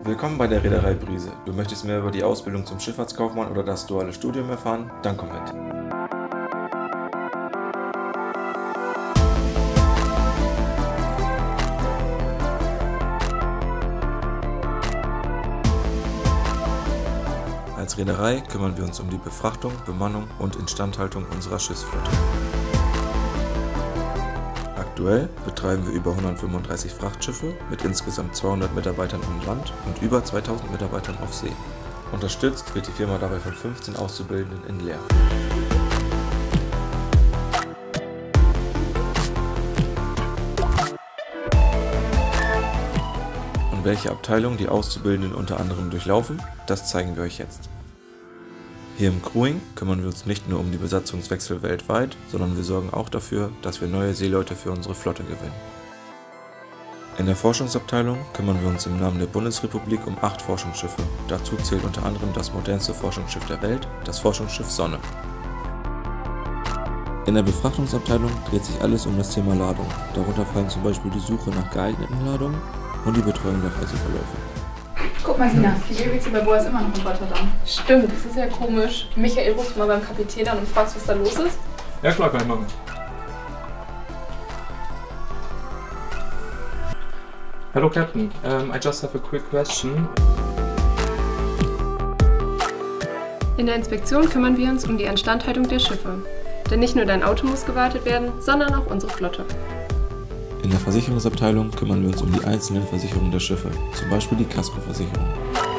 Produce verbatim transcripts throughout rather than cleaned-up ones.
Willkommen bei der Reederei Brise. Du möchtest mehr über die Ausbildung zum Schifffahrtskaufmann oder das duale Studium erfahren? Dann komm mit. Als Reederei kümmern wir uns um die Befrachtung, Bemannung und Instandhaltung unserer Schiffsflotte. Aktuell betreiben wir über hundertfünfunddreißig Frachtschiffe mit insgesamt zweihundert Mitarbeitern an Land und über zweitausend Mitarbeitern auf See. Unterstützt wird die Firma dabei von fünfzehn Auszubildenden in Leer. Und welche Abteilung die Auszubildenden unter anderem durchlaufen, das zeigen wir euch jetzt. Hier im Crewing kümmern wir uns nicht nur um die Besatzungswechsel weltweit, sondern wir sorgen auch dafür, dass wir neue Seeleute für unsere Flotte gewinnen. In der Forschungsabteilung kümmern wir uns im Namen der Bundesrepublik um acht Forschungsschiffe. Dazu zählt unter anderem das modernste Forschungsschiff der Welt, das Forschungsschiff Sonne. In der Befrachtungsabteilung dreht sich alles um das Thema Ladung. Darunter fallen zum Beispiel die Suche nach geeigneten Ladungen und die Betreuung der Reiseverläufe. Guck mal, Sina, die Ölwechsel bei Boa ist immer noch in Rotterdam. Stimmt, das ist ja komisch. Michael, rufst du mal beim Kapitän an und fragst, was da los ist? Ja klar, kann ich machen. Hello Captain, um, I just have a quick question. In der Inspektion kümmern wir uns um die Instandhaltung der Schiffe. Denn nicht nur dein Auto muss gewartet werden, sondern auch unsere Flotte. In der Versicherungsabteilung kümmern wir uns um die einzelnen Versicherungen der Schiffe, zum Beispiel die Kaskoversicherung.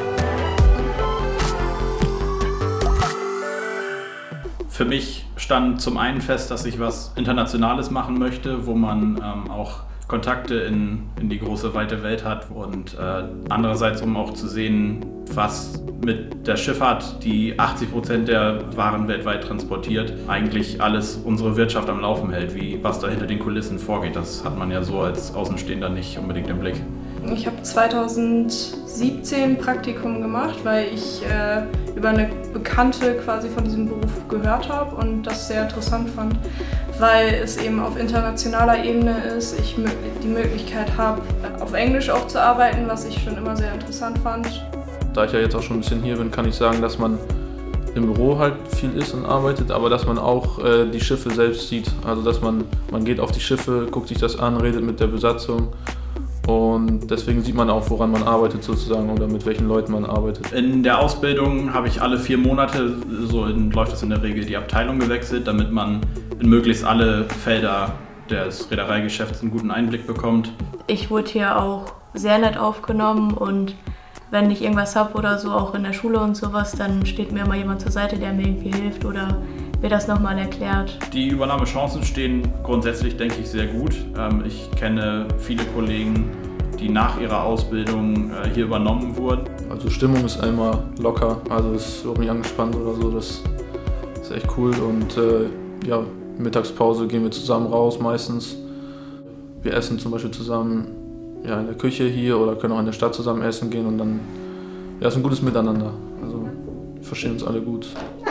Für mich stand zum einen fest, dass ich was Internationales machen möchte, wo man ähm, auch Kontakte in, in die große, weite Welt hat und äh, andererseits, um auch zu sehen, was mit der Schifffahrt, die achtzig Prozent der Waren weltweit transportiert, eigentlich alles unsere Wirtschaft am Laufen hält, wie was da hinter den Kulissen vorgeht. Das hat man ja so als Außenstehender nicht unbedingt im Blick. Ich habe zweitausendsiebzehn Praktikum gemacht, weil ich äh, über eine Bekannte quasi von diesem Beruf gehört habe und das sehr interessant fand, weil es eben auf internationaler Ebene ist, ich die Möglichkeit habe, auf Englisch auch zu arbeiten, was ich schon immer sehr interessant fand. Da ich ja jetzt auch schon ein bisschen hier bin, kann ich sagen, dass man im Büro halt viel ist und arbeitet, aber dass man auch äh, die Schiffe selbst sieht. Also dass man, man geht auf die Schiffe, guckt sich das an, redet mit der Besatzung. Und deswegen sieht man auch, woran man arbeitet sozusagen oder mit welchen Leuten man arbeitet. In der Ausbildung habe ich alle vier Monate, so in, läuft das in der Regel, die Abteilung gewechselt, damit man in möglichst alle Felder des Reedereigeschäfts einen guten Einblick bekommt. Ich wurde hier auch sehr nett aufgenommen und wenn ich irgendwas habe oder so, auch in der Schule und sowas, dann steht mir immer jemand zur Seite, der mir irgendwie hilft oder mir das nochmal erklärt. Die Übernahmechancen stehen grundsätzlich, denke ich, sehr gut. Ich kenne viele Kollegen, die nach ihrer Ausbildung hier übernommen wurden. Also Stimmung ist einmal locker, also es ist überhaupt nicht angespannt oder so, das ist echt cool. Und äh, ja, Mittagspause gehen wir zusammen raus meistens. Wir essen zum Beispiel zusammen ja, in der Küche hier oder können auch in der Stadt zusammen essen gehen und dann ja, ist ein gutes Miteinander. Also wir verstehen uns alle gut.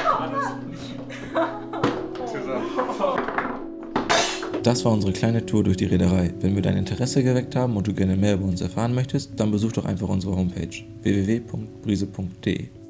Das war unsere kleine Tour durch die Reederei. Wenn wir dein Interesse geweckt haben und du gerne mehr über uns erfahren möchtest, dann besuch doch einfach unsere Homepage w w w punkt brise punkt de.